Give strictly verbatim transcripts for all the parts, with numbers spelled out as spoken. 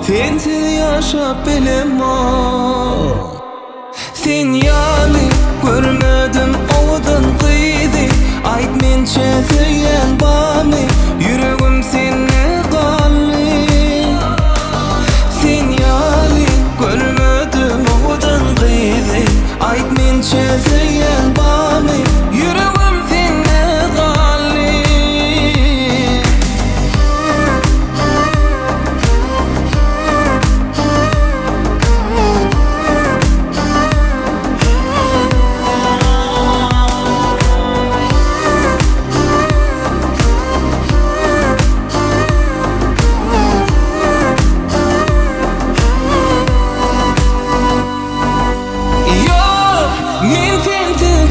sensiz yaşap bilemem. Sen yani görmedim oğudan kıydı. Ayt mençe söylen bana, yüreğim seni kalli. Sen yani görmedim oğudan kıydı. Ayt mençe söylen bana, yüreğim seni kalli.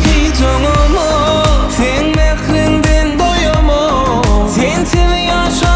Sen mehrinden doyamam, sensiz yaşa